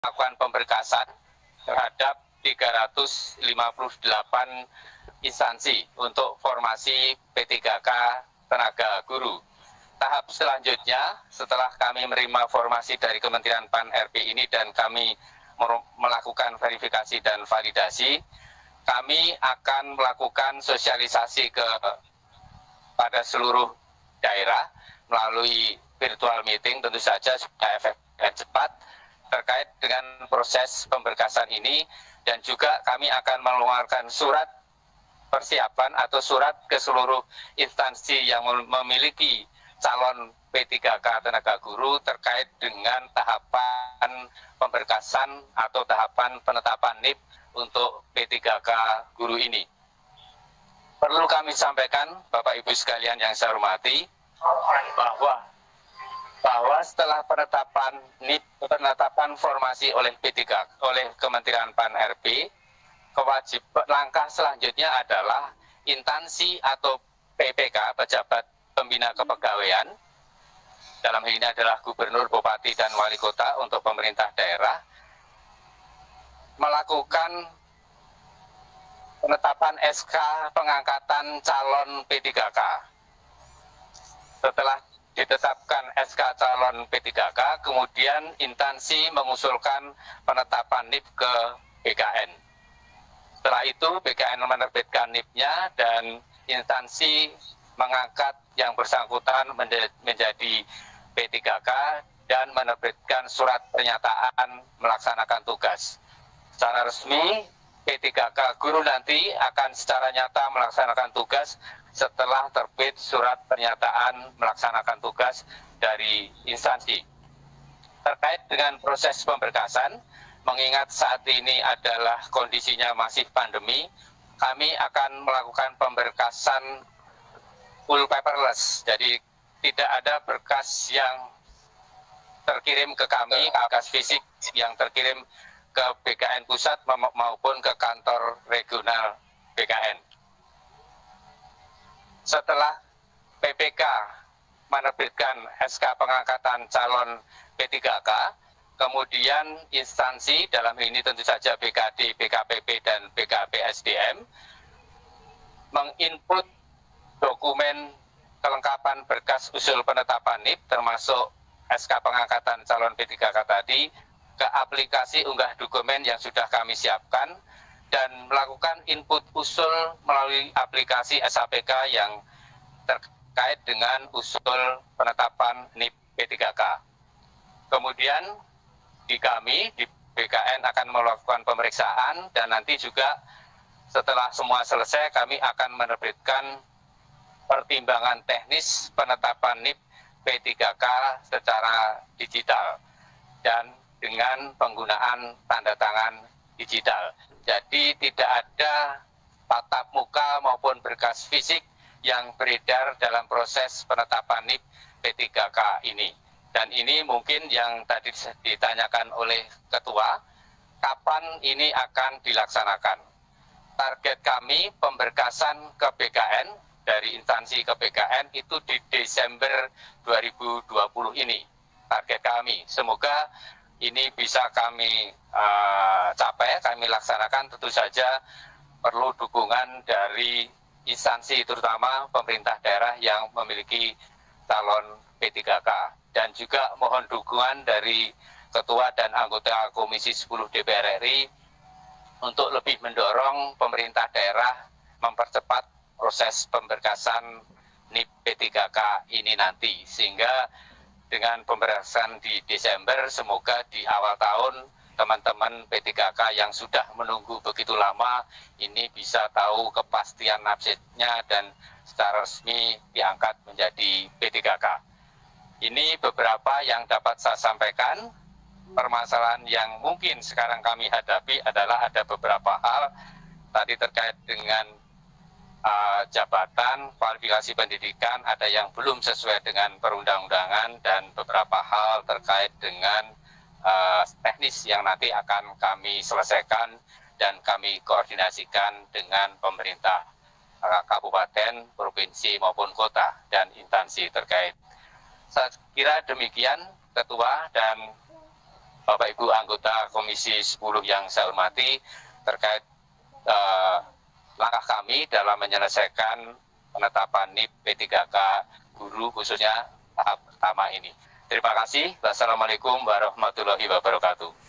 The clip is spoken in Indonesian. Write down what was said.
melakukan pemberkasan terhadap 358 instansi untuk formasi P3K tenaga guru. Tahap selanjutnya, setelah kami menerima formasi dari Kementerian PAN-RB ini dan kami melakukan verifikasi dan validasi, kami akan melakukan sosialisasi pada seluruh daerah melalui virtual meeting, tentu saja sudah efektif dan cepat terkait dengan proses pemberkasan ini, dan juga kami akan mengeluarkan surat persiapan atau surat ke seluruh instansi yang memiliki calon P3K tenaga guru terkait dengan tahapan pemberkasan atau tahapan penetapan NIP untuk P3K guru ini. Perlu kami sampaikan, Bapak Ibu sekalian yang saya hormati, bahwa setelah penetapan NIP, penetapan formasi oleh P3K, oleh Kementerian PAN-RB, kewajiban langkah selanjutnya adalah instansi atau PPK, pejabat pembina kepegawaian, dalam hal ini adalah gubernur, bupati, dan wali kota untuk pemerintah daerah, melakukan penetapan SK pengangkatan calon P3K. Setelah ditetapkan SK calon P3K, kemudian instansi mengusulkan penetapan NIP ke BKN. Setelah itu BKN menerbitkan NIP-nya dan instansi mengangkat yang bersangkutan menjadi P3K dan menerbitkan surat pernyataan melaksanakan tugas. Secara resmi, P3K guru nanti akan secara nyata melaksanakan tugas setelah terbit surat pernyataan melaksanakan tugas dari instansi. Terkait dengan proses pemberkasan, mengingat saat ini adalah kondisinya masih pandemi, kami akan melakukan pemberkasan full paperless. Jadi tidak ada berkas yang terkirim ke kami, berkas fisik yang terkirim ke BKN pusat maupun ke kantor regional BKN. Setelah PPK menerbitkan SK pengangkatan calon P3K, kemudian instansi, dalam ini tentu saja BKD, BKPP, dan BKPSDM, menginput dokumen kelengkapan berkas usul penetapan NIP, termasuk SK pengangkatan calon P3K tadi, ke aplikasi unggah dokumen yang sudah kami siapkan, dan melakukan input usul melalui aplikasi SAPK yang terkait dengan usul penetapan NIP P3K. Kemudian di kami, di BKN akan melakukan pemeriksaan, dan nanti juga setelah semua selesai kami akan menerbitkan pertimbangan teknis penetapan NIP P3K secara digital dan dengan penggunaan tanda tangan digital. Jadi tidak ada tatap muka maupun berkas fisik yang beredar dalam proses penetapan NIP P3K ini. Dan ini mungkin yang tadi ditanyakan oleh Ketua, kapan ini akan dilaksanakan. Target kami pemberkasan ke BKN, dari instansi ke BKN itu di Desember 2020 ini. Target kami, semoga ini bisa kami capai, kami laksanakan. Tentu saja perlu dukungan dari instansi, terutama pemerintah daerah yang memiliki calon P3K. Dan juga mohon dukungan dari Ketua dan anggota Komisi 10 DPR RI untuk lebih mendorong pemerintah daerah mempercepat proses pemberkasan NIP P3K ini nanti, sehingga dengan pemberkasan di Desember, semoga di awal tahun teman-teman P3K yang sudah menunggu begitu lama ini bisa tahu kepastian nasibnya dan secara resmi diangkat menjadi P3K. Ini beberapa yang dapat saya sampaikan. Permasalahan yang mungkin sekarang kami hadapi adalah ada beberapa hal tadi terkait dengan jabatan, kualifikasi pendidikan, ada yang belum sesuai dengan perundang-undangan, dan beberapa hal terkait dengan teknis yang nanti akan kami selesaikan dan kami koordinasikan dengan pemerintah kabupaten, provinsi maupun kota dan instansi terkait. Saya kira demikian, Ketua dan Bapak Ibu anggota Komisi 10 yang saya hormati terkait langkah kami dalam menyelesaikan penetapan NIP P3K guru khususnya tahap pertama ini. Terima kasih. Wassalamualaikum warahmatullahi wabarakatuh.